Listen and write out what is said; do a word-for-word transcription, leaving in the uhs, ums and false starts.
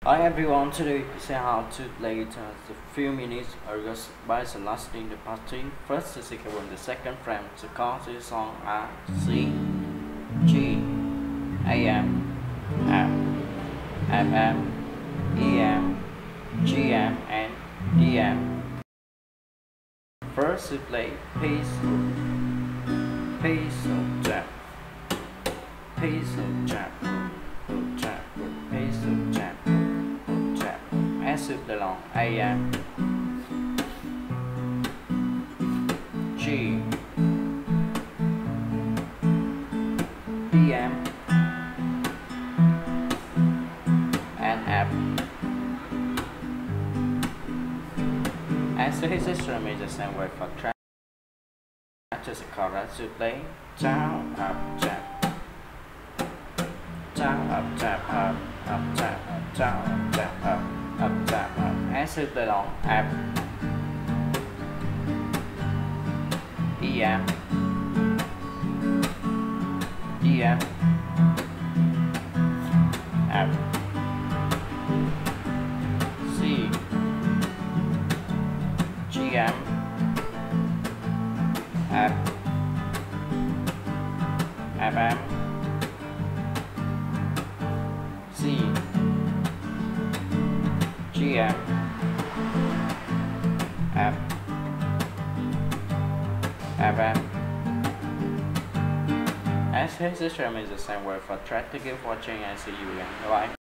Hi everyone, today we see how to play it as a few minutes or just by selecting the party. First the second one, the second frame, the chords is song are C, G, A M, F, F M, E M, G M and D M. First we play peaceful, peaceful jab, peaceful jab, jab, peaceful jab. Acid along A M, G, B M, and F. As to his instrument is the same way for track. Just a chord to play down, up, jab, down, up, jab, up, up, jab, up, down, up, jab, up. Up, tap, up, acid along F, E M, D M, F, C, G M, F, F M, C, G M, F, F M. As his instrument is the same word for track. Thank you for watching and see you again. Bye bye.